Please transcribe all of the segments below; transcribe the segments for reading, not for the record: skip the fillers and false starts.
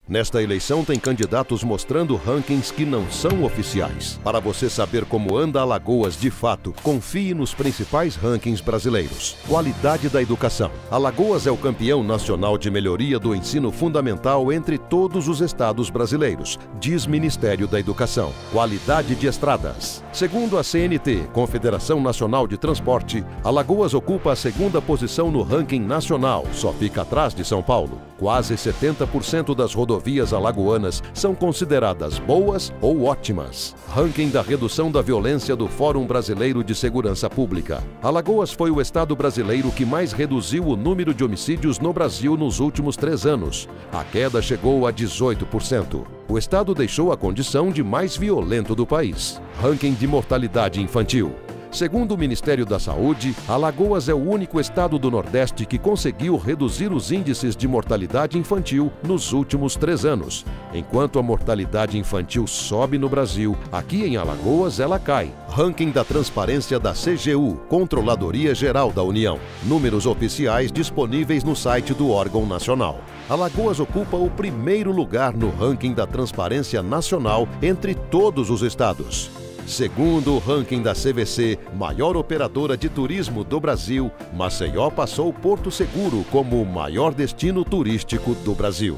Nesta eleição tem candidatos mostrando rankings que não são oficiais. Para você saber como anda Alagoas de fato, confie nos principais rankings brasileiros. Qualidade da educação. Alagoas é o campeão nacional de melhoria do ensino fundamental entre todos os estados brasileiros, diz Ministério da Educação. Qualidade de estradas. Segundo a CNT, Confederação Nacional de Transporte, Alagoas ocupa a segunda posição no ranking nacional, só fica atrás de São Paulo. Quase 70% das rodovias alagoanas são consideradas boas ou ótimas. Ranking da redução da violência do Fórum Brasileiro de Segurança Pública. Alagoas foi o estado brasileiro que mais reduziu o número de homicídios no Brasil nos últimos 3 anos. A queda chegou a 18%. O estado deixou a condição de mais violento do país. Ranking de mortalidade infantil. Segundo o Ministério da Saúde, Alagoas é o único estado do Nordeste que conseguiu reduzir os índices de mortalidade infantil nos últimos 3 anos. Enquanto a mortalidade infantil sobe no Brasil, aqui em Alagoas ela cai. Ranking da transparência da CGU, Controladoria Geral da União. Números oficiais disponíveis no site do órgão nacional. Alagoas ocupa o primeiro lugar no ranking da transparência nacional entre todos os estados. Segundo o ranking da CVC, maior operadora de turismo do Brasil, Maceió passou Porto Seguro como o maior destino turístico do Brasil.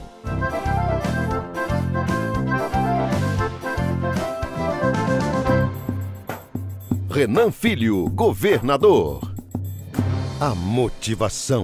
Renan Filho, governador. A motivação.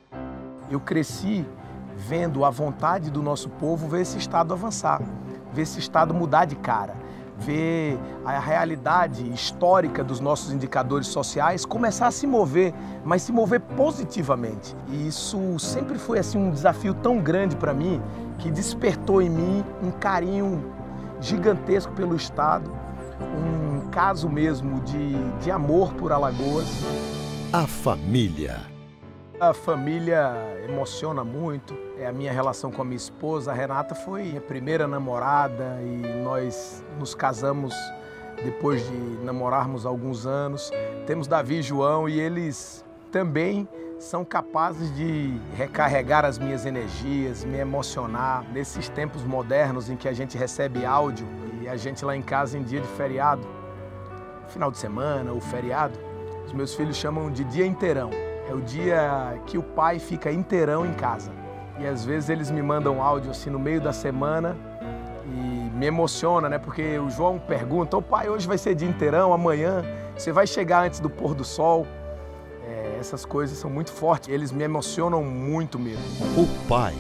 Eu cresci vendo a vontade do nosso povo ver esse estado avançar, ver esse estado mudar de cara. Ver a realidade histórica dos nossos indicadores sociais começar a se mover, mas se mover positivamente. E isso sempre foi assim, um desafio tão grande para mim, que despertou em mim um carinho gigantesco pelo estado, um caso mesmo de amor por Alagoas. A família. A família emociona muito. A minha relação com a minha esposa, a Renata, foi minha primeira namorada e nós nos casamos depois de namorarmos alguns anos. Temos Davi e João e eles também são capazes de recarregar as minhas energias, me emocionar. Nesses tempos modernos em que a gente recebe áudio e a gente lá em casa em dia de feriado, final de semana ou feriado, os meus filhos chamam de dia inteirão. É o dia que o pai fica inteirão em casa. E às vezes eles me mandam áudio assim no meio da semana e me emociona, né? Porque o João pergunta: ô pai, hoje vai ser dia inteirão, amanhã você vai chegar antes do pôr do sol. Essas coisas são muito fortes, eles me emocionam muito mesmo. O pai.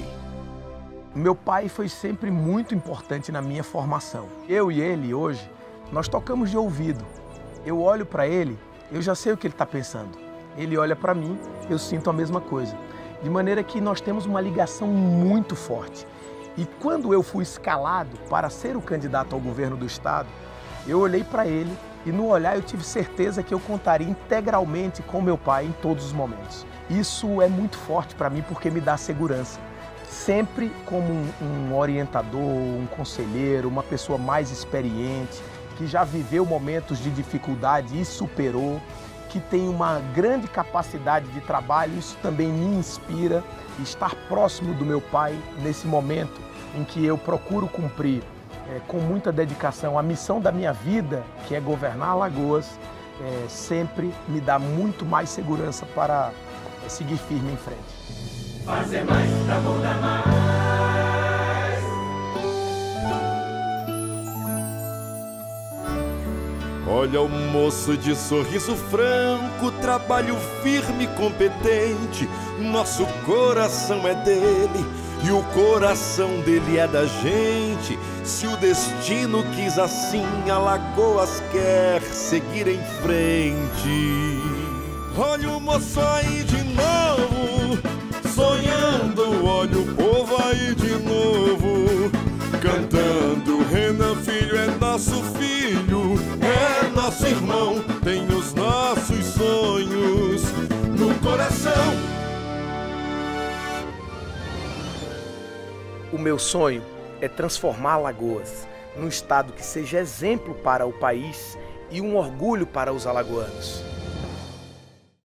Meu pai foi sempre muito importante na minha formação. Eu e ele hoje, nós tocamos de ouvido. Eu olho para ele, eu já sei o que ele está pensando. Ele olha para mim, eu sinto a mesma coisa. De maneira que nós temos uma ligação muito forte. E quando eu fui escalado para ser o candidato ao governo do estado, eu olhei para ele e no olhar eu tive certeza que eu contaria integralmente com meu pai em todos os momentos. Isso é muito forte para mim porque me dá segurança. Sempre como um orientador, um conselheiro, uma pessoa mais experiente, que já viveu momentos de dificuldade e superou, que tem uma grande capacidade de trabalho, isso também me inspira. Estar próximo do meu pai nesse momento em que eu procuro cumprir com muita dedicação a missão da minha vida, que é governar Alagoas, sempre me dá muito mais segurança para seguir firme em frente. Fazer mais pra mudar mais. Olha o moço de sorriso franco, trabalho firme e competente. Nosso coração é dele e o coração dele é da gente. Se o destino quis assim, Alagoas quer seguir em frente. Olha o moço aí de novo, sonhando. Olha o povo aí de novo, cantando. Renan Filho é nosso filho, é nosso irmão, tem os nossos sonhos no coração. O meu sonho é transformar Alagoas num estado que seja exemplo para o país e um orgulho para os alagoanos.